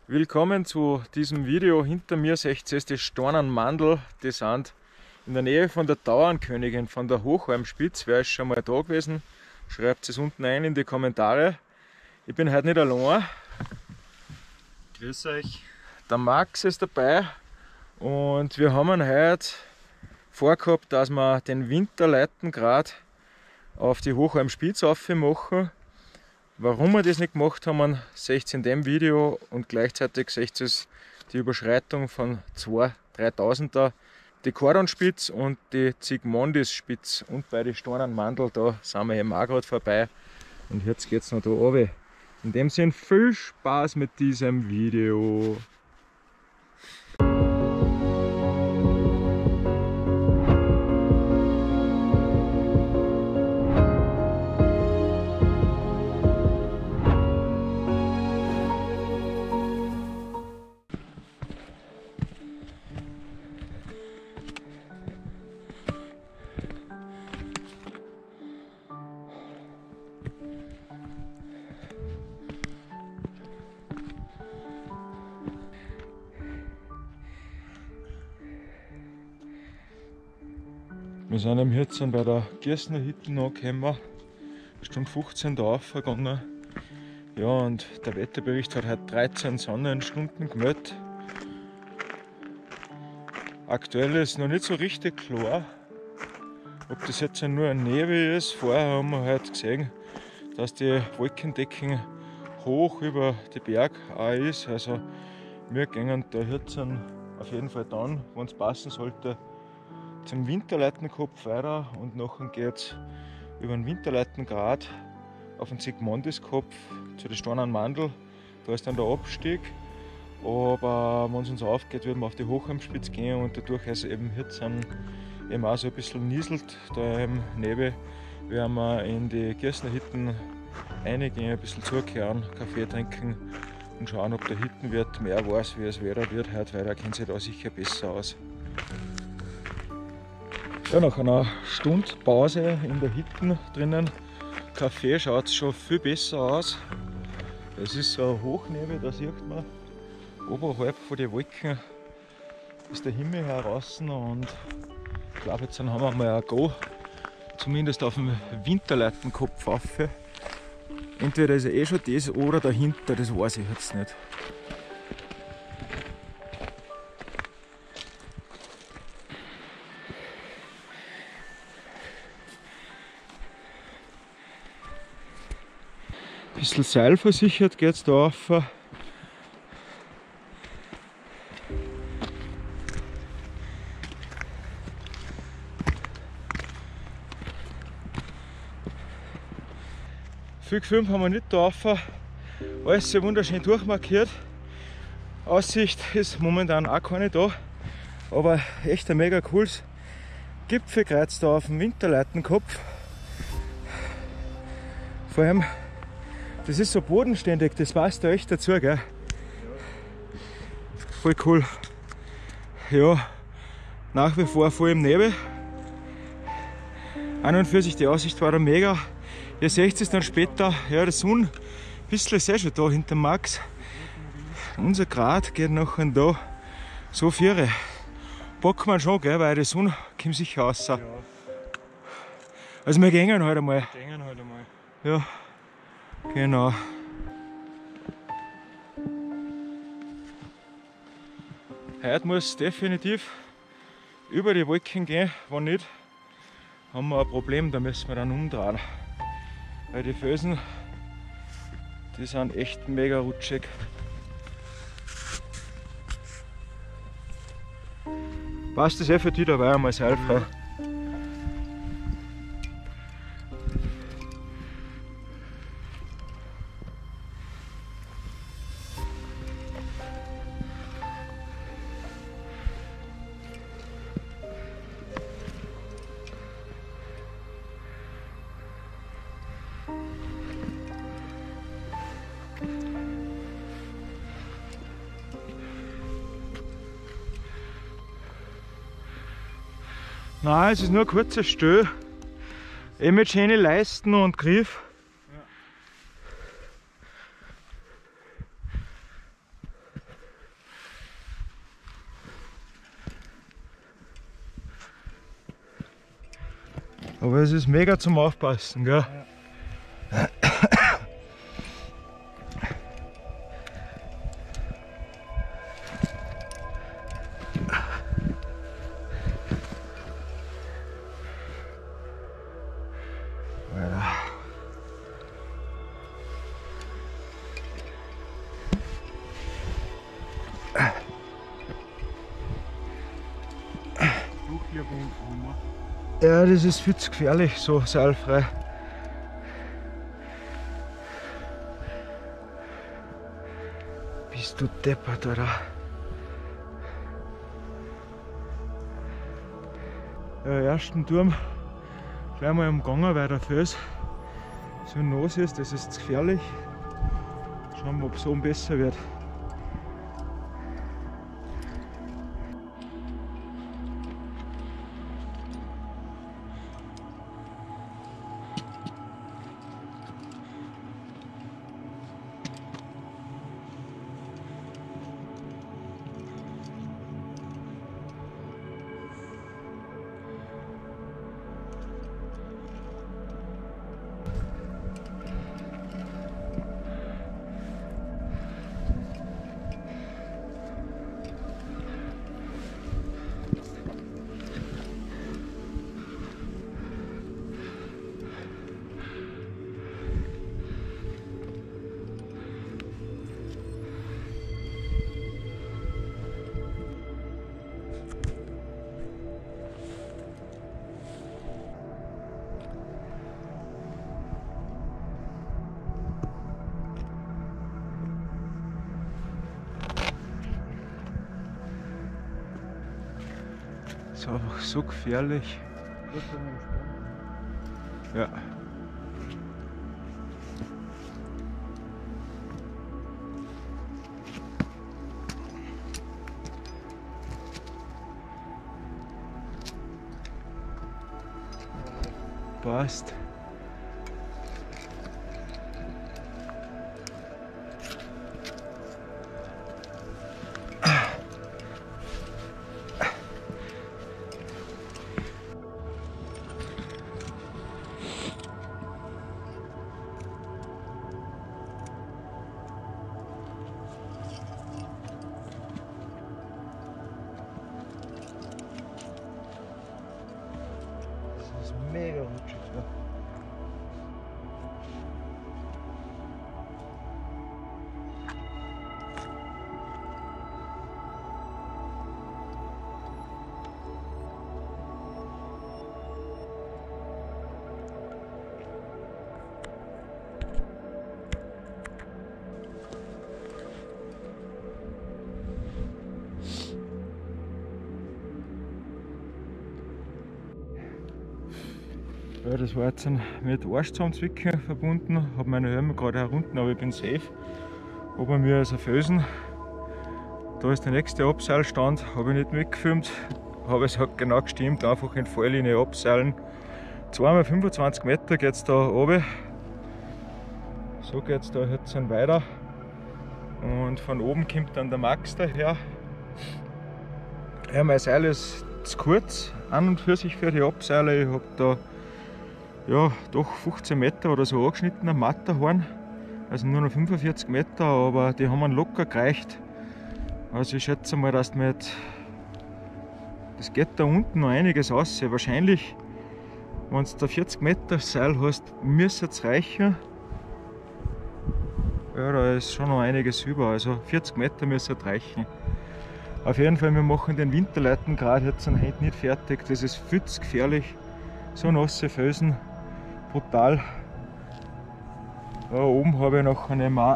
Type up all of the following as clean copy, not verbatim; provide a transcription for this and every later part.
Willkommen zu diesem Video. Hinter mir seht ihr die Stornenmandel. Die sind in der Nähe von der Tauernkönigin, von der Hochhalmspitze. Wer ist schon mal da gewesen? Schreibt es unten ein in die Kommentare. Ich bin heute nicht allein. Grüß euch. Der Max ist dabei und wir haben heute vorgehabt, dass wir den Winterleitengrad auf die Hochhalmspitze aufmachen. Warum wir das nicht gemacht haben, seht ihr in dem Video, und gleichzeitig seht ihr die Überschreitung von 2.000-3.000er, die Kordonspitze und die Zsigmondisspitze, und bei den Stornenmandel, da sind wir eben auch gerade vorbei und jetzt geht es noch da runter. In dem Sinn viel Spaß mit diesem Video. Wir sind am Hirzen bei der Gießener Hütte angekommen, Stunde 15 da aufgegangen. Ja, und der Wetterbericht hat heute 13 Sonnenstunden gemeldet. Aktuell ist noch nicht so richtig klar, ob das jetzt nur ein Nebel ist. Vorher haben wir halt gesehen, dass die Wolkendecken hoch über die Berg auch ist. Also wir gehen da Hirzen auf jeden Fall dann, wenn es passen sollte, zum Winterleitenkopf weiter, und nachher geht es über den Winterleitengrad auf den Zsigmondiskopf zu den Stornenmandel. Da ist dann der Abstieg, aber wenn es uns aufgeht, werden wir auf die Hochhalmspitze gehen, und dadurch ist eben Hirzen eben auch so ein bisschen nieselt da im Nebel, werden wir in die Gießener Hütten reingehen, ein bisschen zukehren, Kaffee trinken und schauen, ob der Hüttenwirt mehr weiß, wie es Wetter wird heute, weil er kennt sich da sicher besser aus. Ja, nach einer Stunde Pause in der Hütte drinnen, Kaffee, schaut es schon viel besser aus. Es ist so ein Hochnebel, da sieht man, oberhalb von den Wolken ist der Himmel heraus, und ich glaube, jetzt haben wir mal ein Go, zumindest auf dem Winterleitenkopf rauf. Entweder ist er schon das oder dahinter, das weiß ich jetzt nicht. Ein bisschen seilversichert geht es da rauf. Viel gefilmt haben wir nicht da rauf. Alles sehr wunderschön durchmarkiert. Aussicht ist momentan auch keine da, aber echt ein mega cooles Gipfelkreuz da auf dem Winterleitenkopf. Vor allem, das ist so bodenständig, das passt da echt dazu, gell? Voll cool. Ja, nach wie vor voll im Nebel. An und für sich die Aussicht war da mega. Ihr seht es dann später, ja, der Sonne, ein bisschen ist schon da hinter Max. Unser Grad geht nachher da so vier. Packen wir schon, gell, weil die Sonne kommt sicher raus. Ja. Also wir gehen halt einmal. Ja, genau. Heute muss es definitiv über die Wolken gehen, wenn nicht, haben wir ein Problem, da müssen wir dann umdrehen. Weil die Felsen, die sind echt mega rutschig. Passt das für dich dabei einmal seilfrei? Nein, es ist nur ein kurzer Stö. Mit schönen Leisten und Griff. Ja. Aber es ist mega zum Aufpassen, gell? Ja. Ja, das ist viel zu gefährlich, so seilfrei. Bist du deppert, oder? Ja, ersten Turm gleich mal umgangen, weil der Fels so nass ist, das ist zu gefährlich. Schauen wir, ob es oben besser wird. Das ist einfach so gefährlich. Ja. Passt. Das ist mega rutschig. Ja. Ja, das war jetzt mit Arschzaumzwicken verbunden. Habe meine Helme gerade herunten, aber ich bin safe. Ober mir ist ein Felsen. Da ist der nächste Abseilstand, habe ich nicht mitgefilmt. Aber es hat genau gestimmt, einfach in Falllinie abseilen. 2 x 25 Meter geht es da runter. So geht es da jetzt weiter. Und von oben kommt dann der Max daher. Ja, mein Seil ist zu kurz an und für sich für die Abseile. Ich habe da ja, doch 15 Meter oder so angeschnitten am Matterhorn. Also nur noch 45 Meter, aber die haben locker gereicht. Also ich schätze mal, dass mit das geht da unten noch einiges aus. Wahrscheinlich, wenn du da 40 Meter Seil hast, müsste es reichen. Ja, da ist schon noch einiges über, also 40 Meter müsste es reichen. Auf jeden Fall, wir machen den Winterleiten gerade jetzt heute nicht fertig. Das ist viel zu gefährlich. So nasse Felsen, brutal. Da oben habe ich noch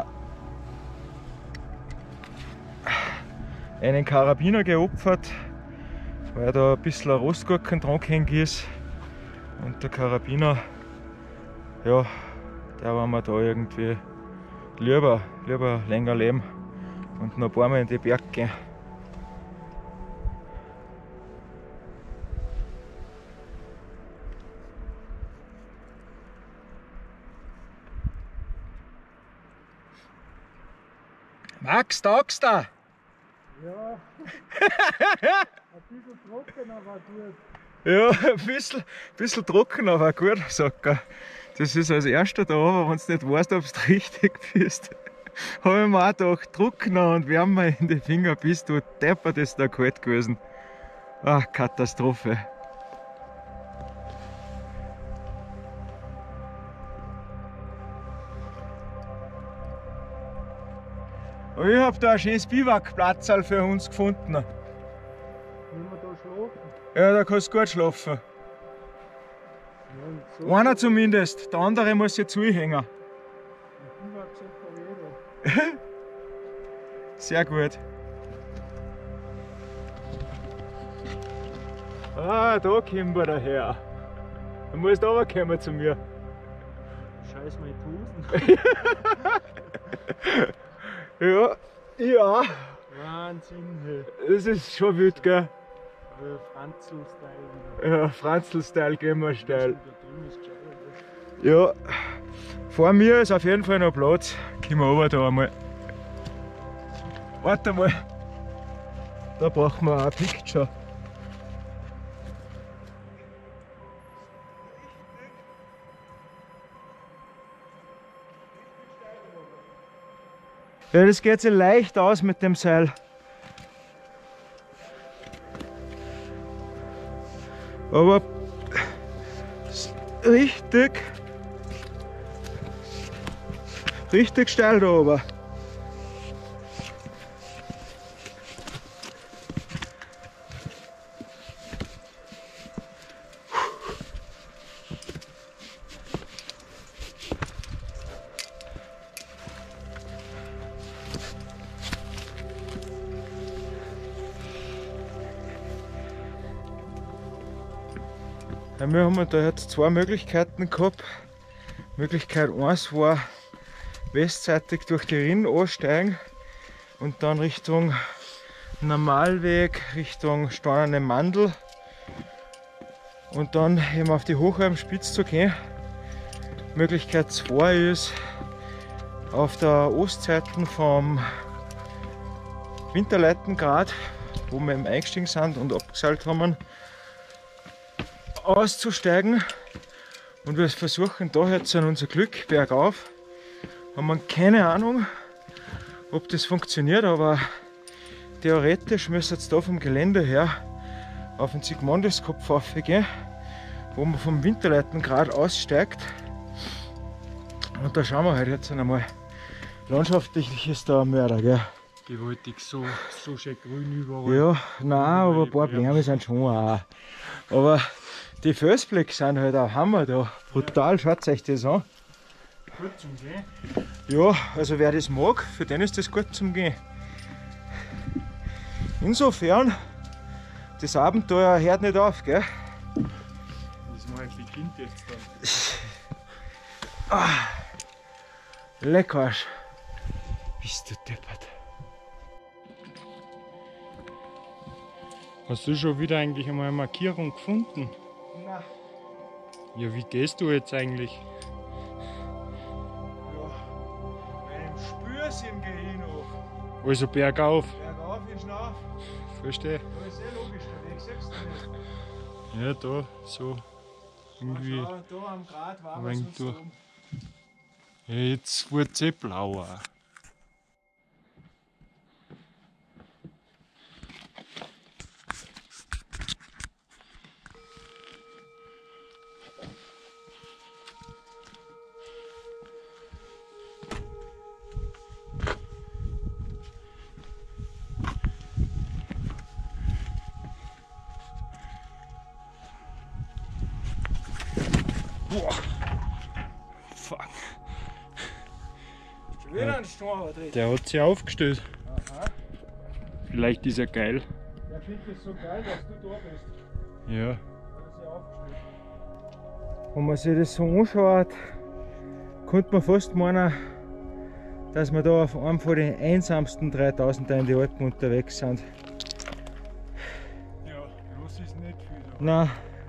einen Karabiner geopfert, weil da ein bisschen Rostgurken dran gehängt ist. Und der Karabiner, ja, der war mir da irgendwie lieber länger leben und noch ein paar Mal in die Berge gehen. Max, taugst du? Ja, ein bisschen trocken, aber gut. Ja, ein bisschen trocken, aber gut, sagt er. Das ist als erster da, aber wenn du nicht weißt, ob du richtig bist, habe ich mir auch gedacht, trockener und wärmer in die Finger bist du deppert, ist da kalt gewesen. Ach, Katastrophe. Und ich habe da ein schönes Biwakplatzl für uns gefunden. Wollen wir da schlafen? Ja, da kannst du gut schlafen. Ja, so Einer zumindest, der andere muss jetzt zuhängen. Sehr gut. Ah, da kommen wir daher. Du musst runterkommen zu mir. Scheiß meine Hosen. Ja, ja. Wahnsinn, hey. Das ist schon wild, gell? Franzl-Style. Ja, Franzl-Style gehen wir steil. Da drin ist geil. Ja, vor mir ist auf jeden Fall noch Platz. Gehen wir runter da einmal. Warte mal. Da brauchen wir auch ein Picture. Ja, das geht sich leicht aus mit dem Seil. Aber richtig steil da oben. Ja, wir haben da jetzt zwei Möglichkeiten gehabt. Möglichkeit 1 war westseitig durch die Rinn ansteigen und dann Richtung Normalweg, Richtung Steinerne Mandel und dann eben auf die Hochalmspitze zu gehen. Möglichkeit 2 ist auf der Ostseite vom Winterleitengrad, wo wir eben eingestiegen sind und abgeseilt haben, auszusteigen, und wir versuchen da jetzt an unser Glück bergauf. Haben wir keine Ahnung, ob das funktioniert, aber theoretisch müsste jetzt da vom Gelände her auf den Sigmondiskopf raufgehen, wo man vom Winterleitengrad aussteigt. Und da schauen wir halt jetzt einmal. Landschaftlich ist da ein Mörder, gell? Gewaltig, so schön grün überall. Ja, nein, aber ein paar Bäume sind schon auch. Aber die Felsblöcke sind halt auch Hammer da. Brutal, schaut euch das an. Gut zum Gehen. Ja, also wer das mag, für den ist das gut zum Gehen. Insofern, das Abenteuer hört nicht auf, gell? Das mal beginnt jetzt dann. Ah, Leckarsch. Bist du deppert. Hast du schon wieder eigentlich einmal eine Markierung gefunden? Na, Ja, wie gehst du jetzt eigentlich? ja, meinem Spürsinn gehe ich noch. Also bergauf. Bergauf ist Schnauf. Verstehe. Da ist eh logisch, der Weg siehst du nicht. Ja, da, so. Irgendwie. Schau, da am Grat war ein was wenig uns durch. oben. Ja, jetzt wird es eh blauer. Boah. Fuck. Schon wieder ein Sturm drin. Der hat sich aufgestellt. Aha. Vielleicht ist er geil. Der findet es so geil, dass du da bist. Ja. Hat er sich aufgestellt. Wenn man sich das so anschaut, könnte man fast meinen, dass wir da auf einem von den einsamsten 3000er in die Alpen unterwegs sind. Ja, los ist nicht viel da. Nein.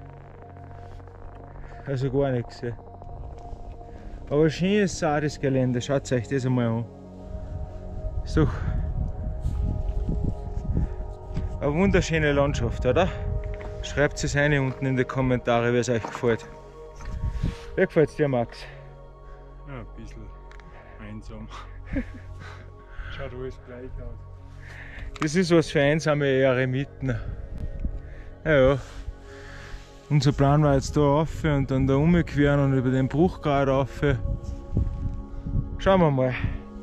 Also gar nichts. Ja. Aber schön ist auch das Gelände, schaut euch das einmal an. Ist doch eine wunderschöne Landschaft, oder? Schreibt es rein unten in die Kommentare, wie es euch gefällt. Wie gefällt es dir, Max? Ja, ein bisschen einsam. Schaut alles gleich aus. Das ist was für einsame Eremiten. Ja. Unser Plan war jetzt da rauf und dann da umqueren und über den Bruchgrad rauf. Schauen wir mal.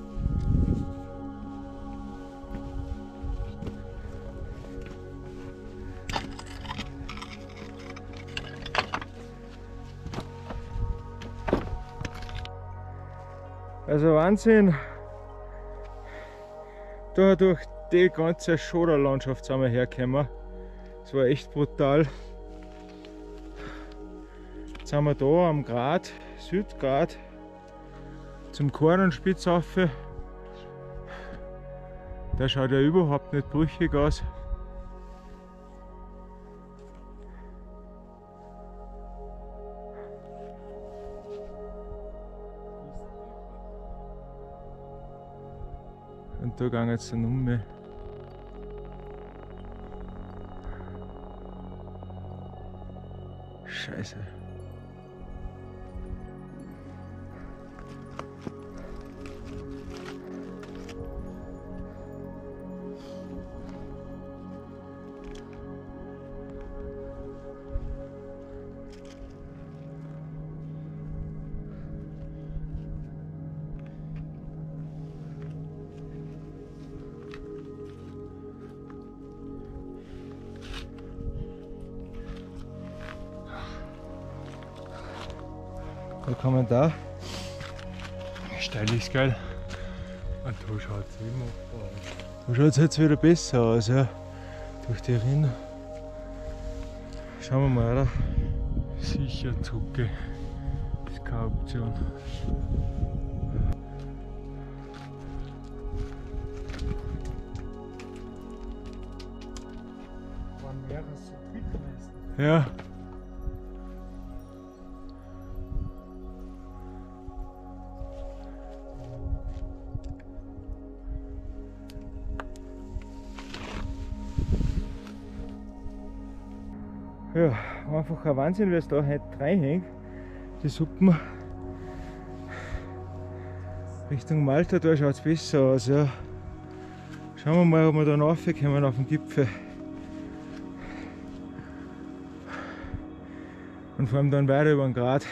Also Wahnsinn. Da durch die ganze Schoderlandschaft sind wir hergekommen. Das war echt brutal. Jetzt sind wir da am Grat, Südgrat, zum Kornenspitz rauf. Der schaut ja überhaupt nicht brüchig aus. Und da gehen jetzt dann um. Scheiße. Ein Kommentar. Steil ist geil. Und da schaut es immer aus. Da schaut es jetzt wieder besser aus, ja. Durch die Rinne. Schauen wir mal, oder? Sicher Zucke. Ist keine Option. Wann wäre es so quick gewesen? Ja. Ja, einfach ein Wahnsinn, wie es da heute reinhängt. Die Suppen. Richtung Malta, da schaut es besser aus. Ja. Schauen wir mal, ob wir da raufkommen auf den Gipfel. Und fahren dann weiter über den Grat.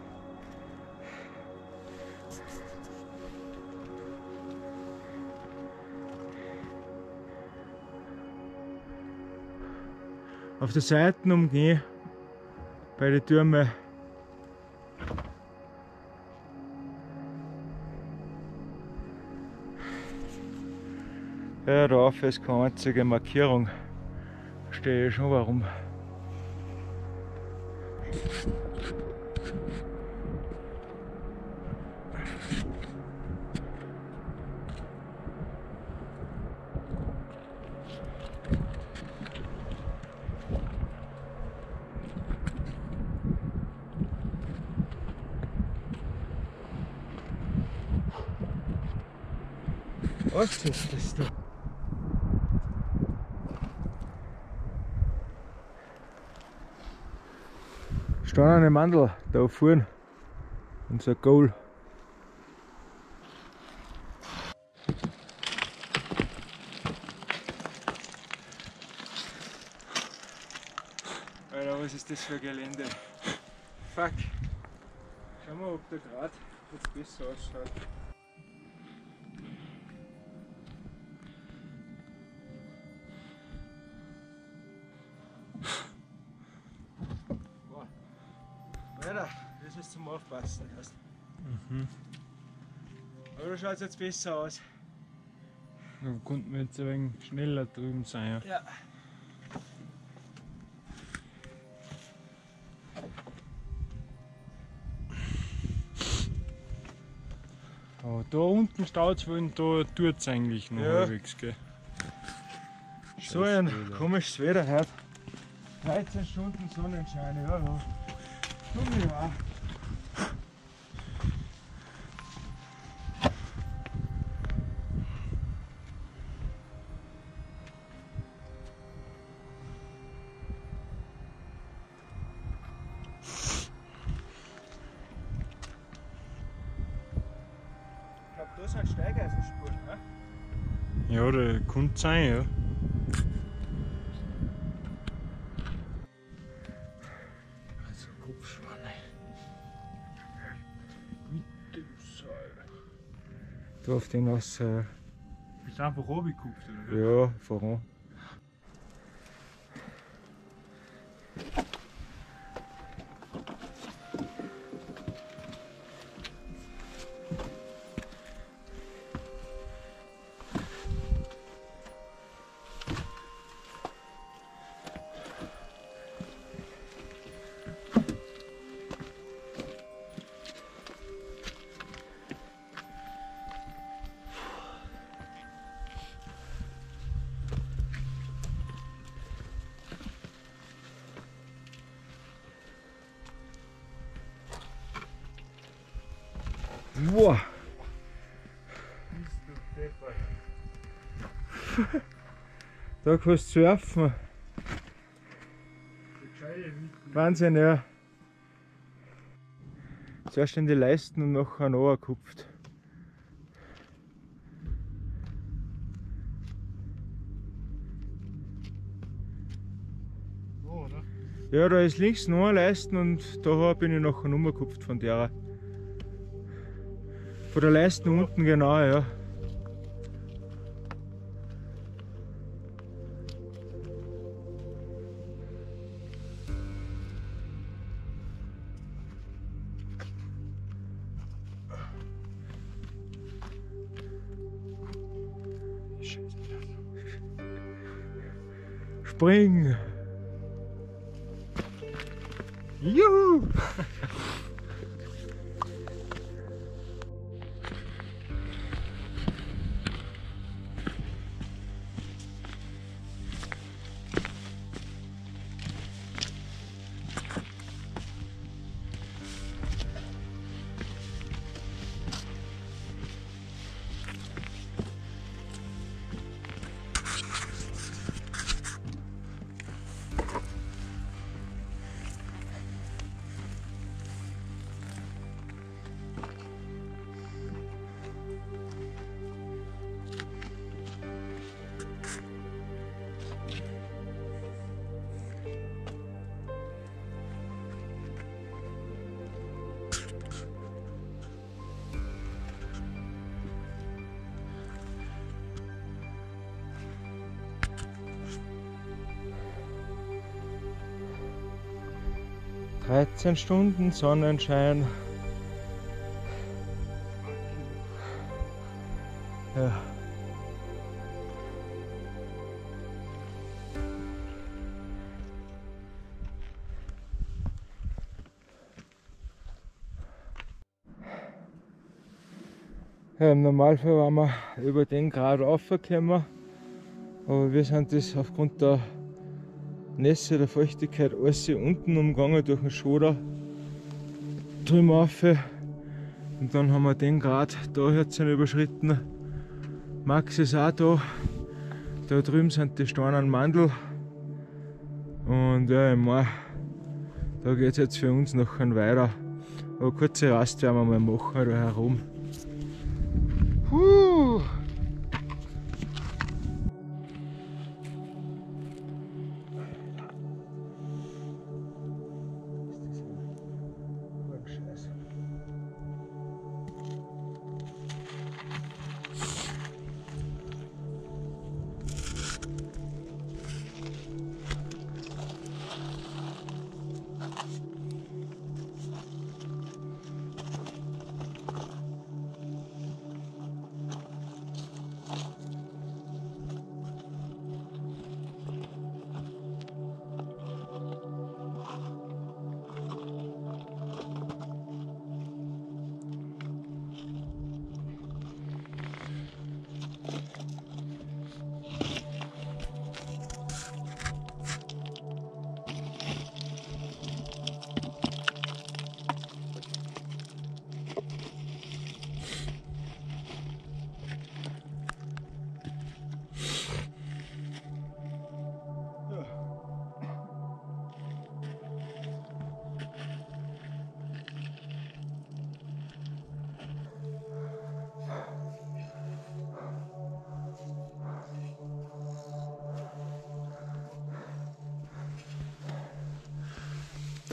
Auf der Seite umgehen, bei den Türmen. Ja, da rauf ist keine einzige Markierung. Verstehe ich schon warum. Was ist das da? Steinerne Mandel da vorne. Unser Goal. Alter, was ist das für ein Gelände? Fuck. Schauen wir, ob der Grat jetzt besser ausschaut. Alter, das ist zum Aufpassen erst. Aber da schaut es jetzt besser aus. Da konnten wir jetzt ein wenig schneller drüben sein. Ja. Ja. Aber da unten staut es, weil da tut es eigentlich noch halbwegs. Gell? So ein komisches Wetter heute. 13 Stunden Sonnenschein, ja. Ja. sind Steigeisenspuren, ne? Ja, der kann sein, ja. Also Kopfspanne. Mittelseil. Da auf den aus. Bist du einfach runtergeguckt, oder? Ja, voran. Boah! Da kannst du surfen. Wahnsinn, ja. Zuerst in die Leisten und nachher runtergekupft. Oh, oder? Ja, da ist links noch eine Leisten und da bin ich nachher rumgekupft von der. Von der Leisten unten, genau, ja. Spring! Juhu! (13 Stunden Sonnenschein. Ja. Ja, im Normalfall waren wir über den Grad raufgekommen, aber wir sind das aufgrund der Nässe, der Feuchtigkeit alles hier unten umgegangen durch den Schoder drüben rauf. Und dann haben wir den Grad da jetzt überschritten. Max ist auch da. Da drüben sind die steinernen Mandel. Und ja, ich meine, da geht es jetzt für uns nachher weiter. Aber eine kurze Rast werden wir mal machen da herum.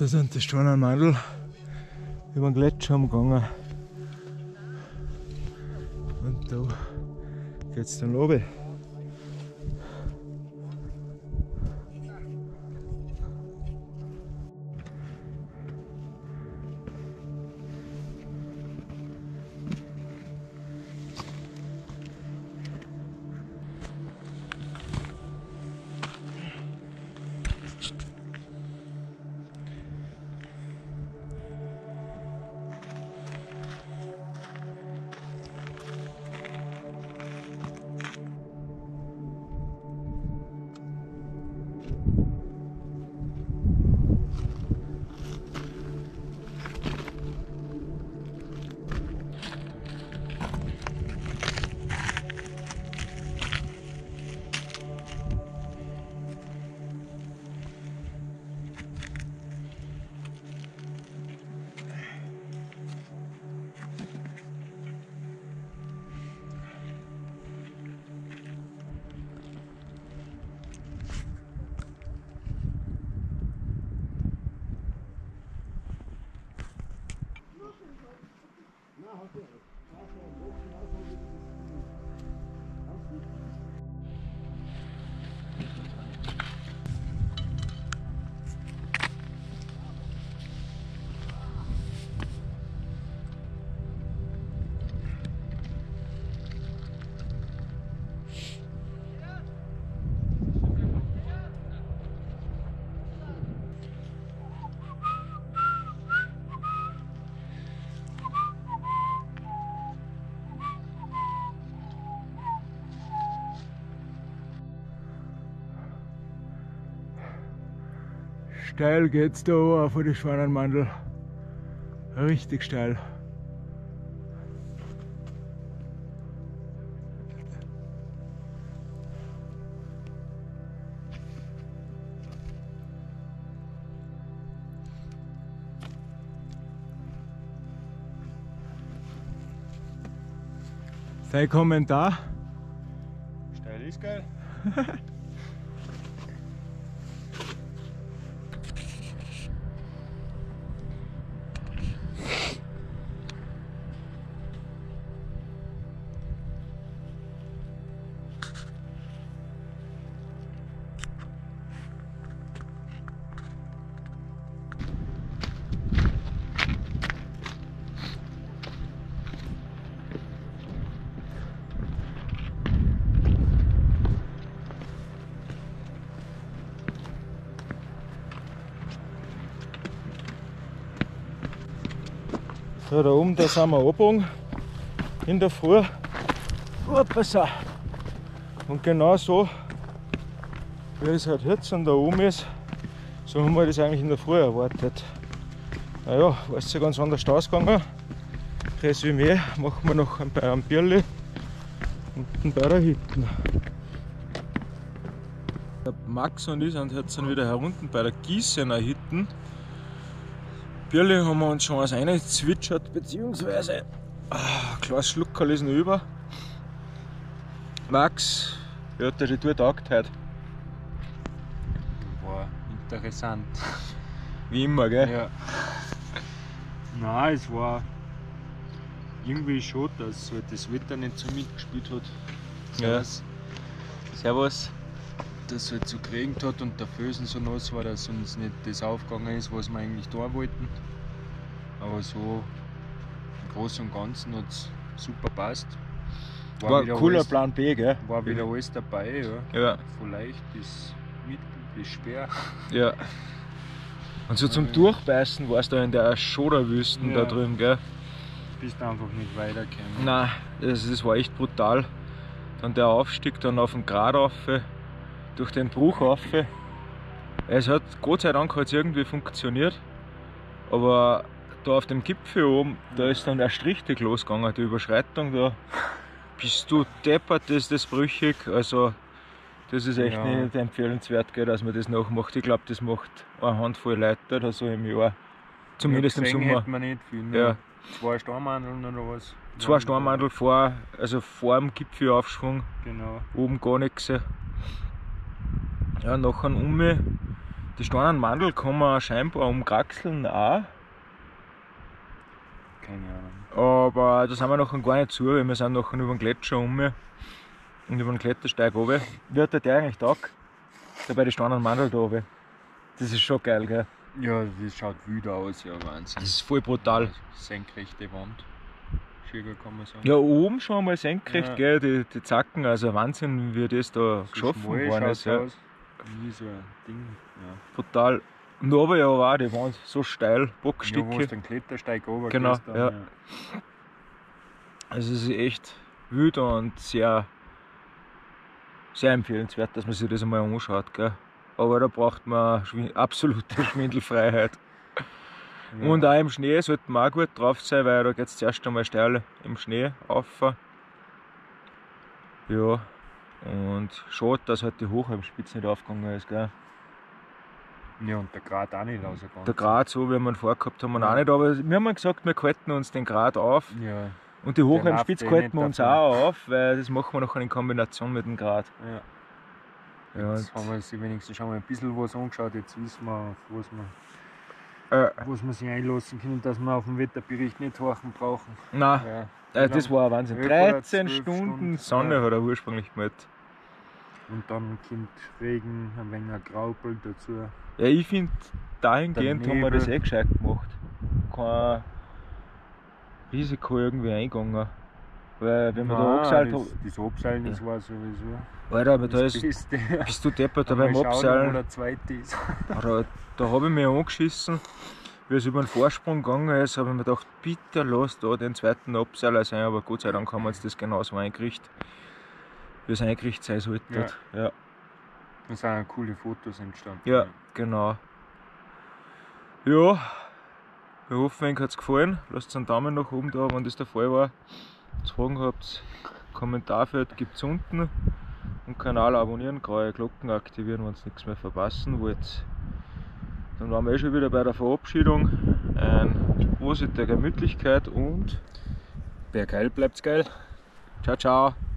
Da sind die Steinernmandl über den Gletscher umgegangen. Und da geht es dann runter. Steil geht's da auf die Schwanenmandl. Richtig steil. Dein Kommentar? Steil ist geil. So, da oben, da sind wir abgebogen in der Früh. Upasa. Und genau so, wie es halt jetzt und da oben ist, so haben wir das eigentlich in der Früh erwartet. Naja, war es ja ganz anders ausgegangen. Resümee machen wir noch bei einem Bierli unten bei der Hütte. Der Max und ich sind jetzt wieder herunten bei der Gießener Hütte. Bierli haben wir uns schon was reingezwitschert, beziehungsweise ein kleines Schluckerl ist noch über. Max, wie hat dir die Tour getaugt heute? War interessant. Wie immer, gell? Ja. Nein, es war irgendwie schon, dass halt das Wetter nicht so mitgespielt hat. Ja. Servus. Dass es halt so geregnet hat und der Felsen so nass war, dass uns nicht das aufgegangen ist, was wir eigentlich da wollten. Aber so im Großen und Ganzen hat es super passt. War ein cooler alles, Plan B, gell? War wieder alles dabei, ja. Ja. Von leicht bis mittel bis schwer. Ja. Und so zum Durchbeißen warst du in der Schoderwüsten Ja. da drüben, gell? Bist einfach nicht weitergekommen. Nein, das war echt brutal. Dann der Aufstieg dann auf den Grat rauf, durch den Bruch rauf. Es hat, Gott sei Dank hat es irgendwie funktioniert, aber da auf dem Gipfel oben, da ist dann erst richtig losgegangen, die Überschreitung, da bist du deppert, ist das brüchig, also das ist echt nicht empfehlenswert, gell, dass man das nachmacht. Ich glaube, das macht eine Handvoll Leute oder so im Jahr, zumindest im Sommer. Hätte man nicht viel, Ja. 2 Steinmandeln oder was? 2 Steinmandel vor, also vor dem Gipfelaufschwung, Genau. oben gar nichts. Ja, nachher Die Stornenmandel kann man scheinbar umkraxeln auch. Keine Ahnung. Aber da sind wir noch gar nicht zu, weil wir sind noch über den Gletscher um und über den Klettersteig runter. Wie hat der eigentlich taugt? Da bei den Stornenmandel da runter. Das ist schon geil, gell? Ja, das schaut wild aus, ja, Wahnsinn. Das ist voll brutal. Senkrechte Wand. Schieger kann man sagen. Ja, oben schon mal senkrecht, Ja. gell, die Zacken, also Wahnsinn, wie das da geschaffen schmal worden ist. schaut's Ja. aus. Wie so ein Ding. Ja. Brutal. Und oben ja auch, die Wand so steil, Ja, wo Bockstücke. du den Klettersteig runter Genau, gehst, dann, ja. Also es ist echt wild und sehr, sehr empfehlenswert, dass man sich das einmal anschaut. Gell. Aber da braucht man absolute Schwindelfreiheit. Ja. Und auch im Schnee sollte man auch gut drauf sein, weil da geht es zuerst einmal steil im Schnee rauf. Ja, und schade, dass halt die Hochheimspitze nicht aufgegangen ist. Gell. Ja, und der Grat auch nicht rausgegangen. Der Grat, so wie wir ihn vorgehabt haben, wir auch nicht, aber wir haben gesagt, wir halten uns den Grat auf. Ja, Und die Hochheimspitze läuft eh halten wir nicht uns davon. auch auf, weil das machen wir noch in Kombination mit dem Grat. ja. Ja, Jetzt haben wir sich wenigstens schon mal ein bisschen was angeschaut. Jetzt wissen wir, auf was wir sich einlassen können, dass wir auf den Wetterbericht nicht horchen brauchen. nein, Ja. das war ein Wahnsinn. 11 oder 13 12 Stunden Sonne ja. hat er ursprünglich gemeldet. Und dann kommt Regen, ein wenig ein Graupel dazu. Ja, ich finde, dahingehend Der haben wir das Nebel. gescheit gemacht. Kein Risiko irgendwie eingegangen. Weil, wenn wir da abseilt haben. das Abseilen, das war sowieso Alter, aber da das ist, Beste. bist du deppert da Mal beim schauen, wo Abseilen. der Zweite ist. Da habe ich mich angeschissen, wie es über den Vorsprung gegangen ist, habe ich mir gedacht, bitte lass da den zweiten Abseiler sein, aber Gott sei Dank haben wir uns das genauso eingerichtet, wie es eingerichtet sein sollte. Ja, Da sind auch coole Fotos entstanden. ja, genau. Ja, wir hoffen, euch hat es gefallen. Lasst einen Daumen nach oben da, wenn das der Fall war. Wenn ihr Fragen habt, Kommentarfeld gibt es unten. Und Kanal abonnieren, graue Glocken aktivieren, wenn ihr nichts mehr verpassen wollt. Dann waren wir schon wieder bei der Verabschiedung. Eine positive Gemütlichkeit und Bergheil bleibt's geil. ciao, ciao.